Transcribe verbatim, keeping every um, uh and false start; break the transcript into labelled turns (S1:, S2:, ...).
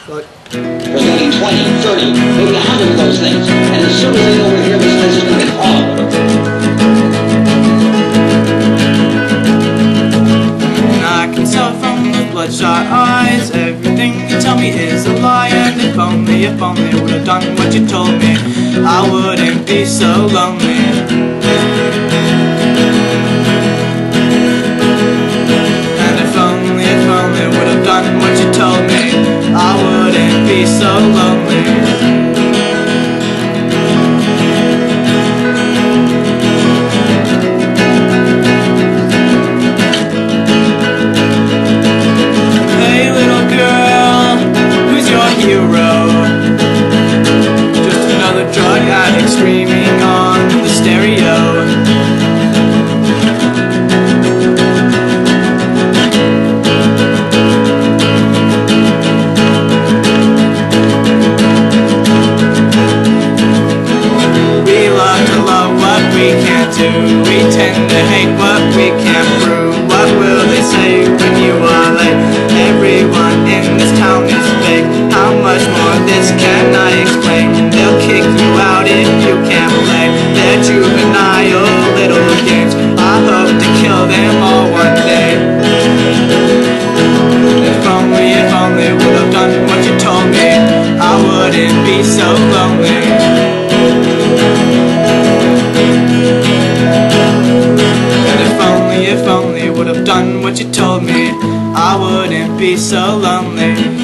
S1: Good.
S2: There's going to be twenty, thirty, maybe a hundred of those things. And as soon as they know we're here, this place is going to get all of
S3: And I can tell from those bloodshot eyes, everything you tell me is a lie. And if only, if only I would have done what you told me, I wouldn't be so lonely. And if only, if only I would have done what you told me, I wouldn't be so lonely. Hey little girl, who's your hero? Just another drug addict screaming on the stereo. We tend to hate what we can't prove. What will they say when you are late? Everyone in this town is fake. How much more this can I explain? They'll kick you out if you can't play their juvenile little games. I hope to kill them all one day. If only, if only would have done what you told me, I wouldn't be so lonely. If only would have done what you told me, I wouldn't be so lonely.